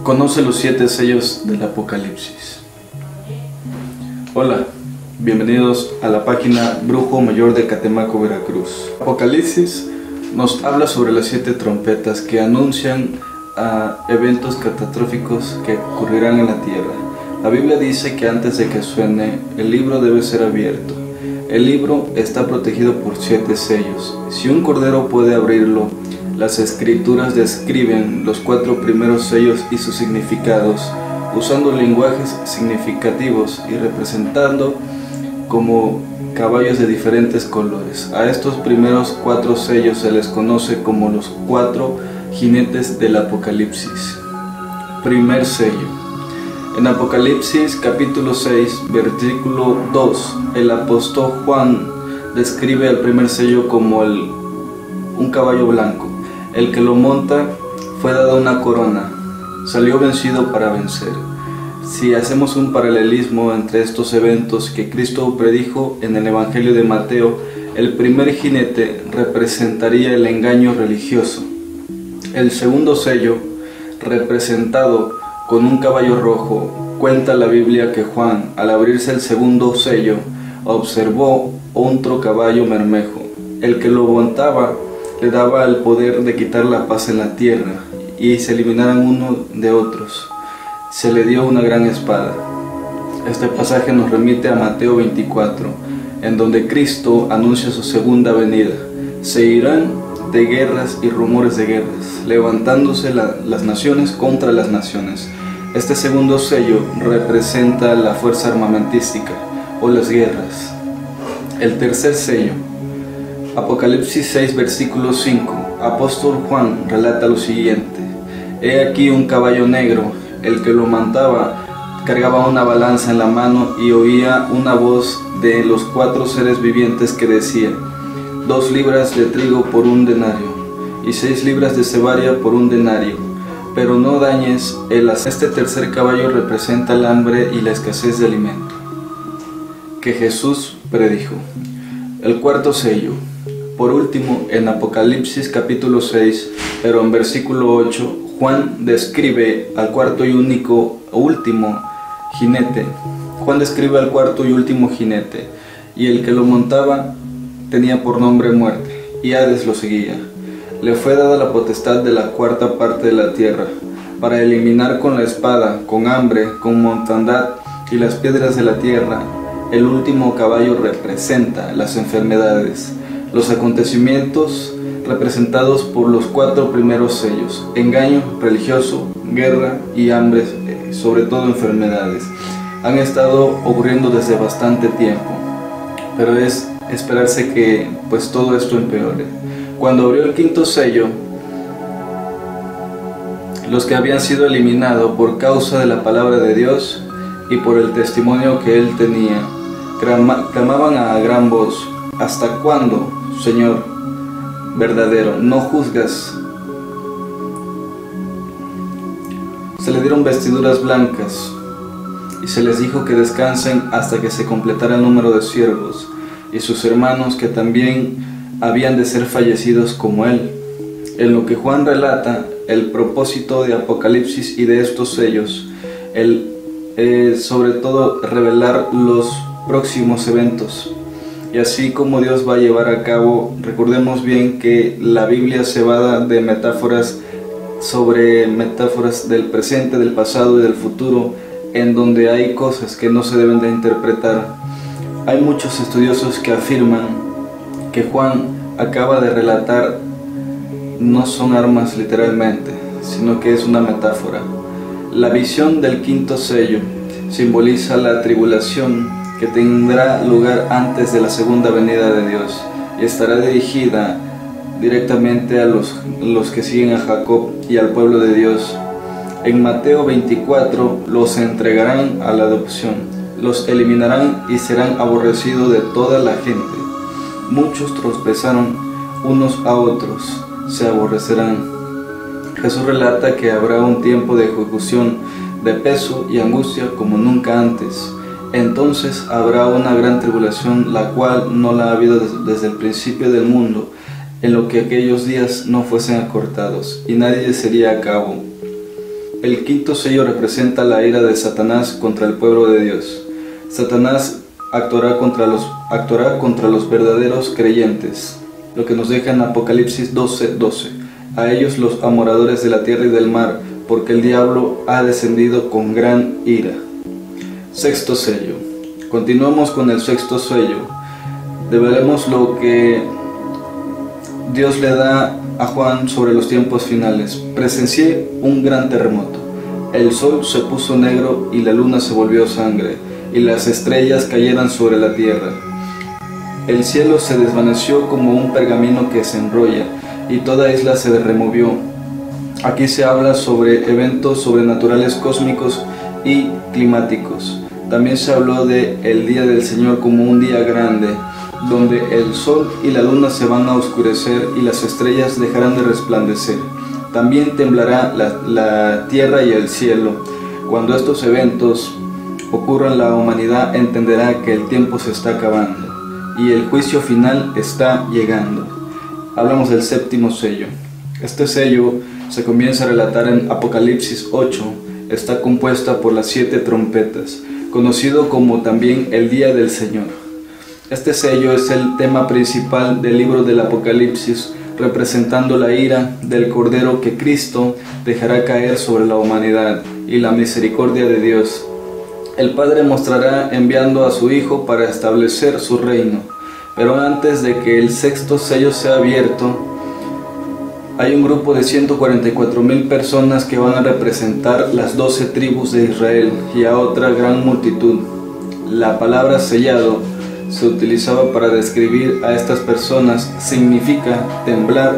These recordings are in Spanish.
Conoce los 7 sellos del Apocalipsis. Hola, bienvenidos a la página Brujo Mayor de Catemaco, Veracruz. Apocalipsis nos habla sobre las 7 trompetas que anuncian eventos catastróficos que ocurrirán en la tierra. La Biblia dice que antes de que suene, el libro debe ser abierto. El libro está protegido por 7 sellos. Si un cordero puede abrirlo, las escrituras describen los 4 primeros sellos y sus significados, usando lenguajes significativos y representando como caballos de diferentes colores. A estos primeros 4 sellos se les conoce como los 4 jinetes del Apocalipsis. Primer sello. En Apocalipsis capítulo 6, versículo 2, el apóstol Juan describe al primer sello como un caballo blanco. El que lo monta fue dado una corona, salió vencido para vencer. Si hacemos un paralelismo entre estos eventos que Cristo predijo en el Evangelio de Mateo, el primer jinete representaría el engaño religioso. El segundo sello, representado con un caballo rojo, cuenta la Biblia que Juan, al abrirse el segundo sello, observó otro caballo bermejo. El que lo montaba le daba el poder de quitar la paz en la tierra y se eliminaran uno de otros. Se le dio una gran espada. Este pasaje nos remite a Mateo 24, en donde Cristo anuncia su segunda venida. Se irán de guerras y rumores de guerras, levantándose las naciones contra las naciones. Este segundo sello representa la fuerza armamentística o las guerras. El tercer sello. Apocalipsis 6, versículo 5, apóstol Juan relata lo siguiente: He aquí un caballo negro, el que lo montaba cargaba una balanza en la mano y oía una voz de los 4 seres vivientes que decía: 2 libras de trigo por un denario, y 6 libras de cebada por un denario, pero no dañes el aceite. Este tercer caballo representa el hambre y la escasez de alimento que Jesús predijo. El cuarto sello. Por último, en Apocalipsis capítulo 6, pero en versículo 8, Juan describe al cuarto y último jinete. Juan describe al cuarto y último jinete, y el que lo montaba tenía por nombre Muerte, y Hades lo seguía. Le fue dada la potestad de la cuarta parte de la tierra, para eliminar con la espada, con hambre, con mortandad y las piedras de la tierra. El último caballo representa las enfermedades, los acontecimientos representados por los 4 primeros sellos: engaño religioso, guerra y hambre, sobre todo enfermedades. Han estado ocurriendo desde bastante tiempo, pero es esperarse que todo esto empeore. Cuando abrió el quinto sello, los que habían sido eliminados por causa de la palabra de Dios y por el testimonio que él tenía, clamaban a gran voz: ¿Hasta cuándo, Señor verdadero, no juzgas? Se le dieron vestiduras blancas y se les dijo que descansen hasta que se completara el número de siervos y sus hermanos que también habían de ser fallecidos como él. En lo que Juan relata el propósito de Apocalipsis y de estos sellos, sobre todo revelar los próximos eventos. Y así como Dios va a llevar a cabo, recordemos bien que la Biblia se basa de metáforas sobre metáforas del presente, del pasado y del futuro, en donde hay cosas que no se deben de interpretar. Hay muchos estudiosos que afirman que Juan acaba de relatar no son armas literalmente, sino que es una metáfora. La visión del quinto sello simboliza la tribulación que tendrá lugar antes de la segunda venida de Dios y estará dirigida directamente a los que siguen a Jacob y al pueblo de Dios. En Mateo 24 los entregarán a la adopción, los eliminarán y serán aborrecidos de toda la gente. Muchos tropezaron unos a otros, se aborrecerán. Jesús relata que habrá un tiempo de ejecución, de peso y angustia como nunca antes. Entonces habrá una gran tribulación, la cual no la ha habido desde el principio del mundo, en lo que aquellos días no fuesen acortados, y nadie sería a cabo. El quinto sello representa la ira de Satanás contra el pueblo de Dios. Satanás actuará contra los verdaderos creyentes, lo que nos deja en Apocalipsis 12:12. A ellos los amoradores de la tierra y del mar, porque el diablo ha descendido con gran ira. Sexto sello. Continuamos con el sexto sello. Veremos lo que Dios le da a Juan sobre los tiempos finales. Presencié un gran terremoto. El sol se puso negro y la luna se volvió sangre, y las estrellas cayeron sobre la tierra. El cielo se desvaneció como un pergamino que se enrolla, y toda isla se removió. Aquí se habla sobre eventos sobrenaturales cósmicos y climáticos. También se habló de el día del Señor como un día grande, donde el sol y la luna se van a oscurecer y las estrellas dejarán de resplandecer. También temblará la tierra y el cielo. Cuando estos eventos ocurran, la humanidad entenderá que el tiempo se está acabando y el juicio final está llegando. Hablamos del séptimo sello. Este sello se comienza a relatar en Apocalipsis 8. Está compuesta por las 7 trompetas, conocido como también el día del Señor. Este sello es el tema principal del libro del Apocalipsis, representando la ira del Cordero que Cristo dejará caer sobre la humanidad y la misericordia de Dios. El Padre mostrará enviando a su Hijo para establecer su reino. Pero antes de que el sexto sello sea abierto, hay un grupo de 144,000 personas que van a representar las 12 tribus de Israel y a otra gran multitud. La palabra sellado se utilizaba para describir a estas personas, significa temblar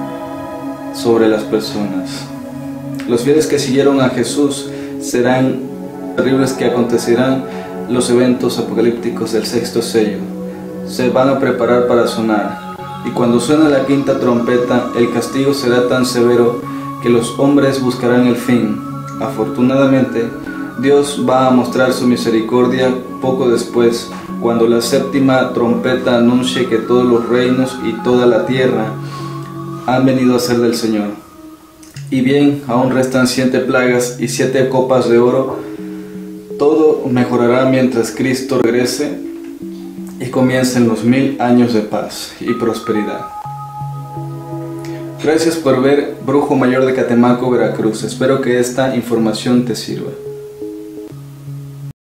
sobre las personas. Los fieles que siguieron a Jesús serán terribles, que acontecerán los eventos apocalípticos del sexto sello. Se van a preparar para sonar, y cuando suene la quinta trompeta, el castigo será tan severo que los hombres buscarán el fin. Afortunadamente, Dios va a mostrar su misericordia poco después, cuando la séptima trompeta anuncie que todos los reinos y toda la tierra han venido a ser del Señor. Y bien, aún restan 7 plagas y 7 copas de oro. Todo mejorará mientras Cristo regrese y comiencen los 1000 años de paz y prosperidad. Gracias por ver Brujo Mayor de Catemaco, Veracruz. Espero que esta información te sirva.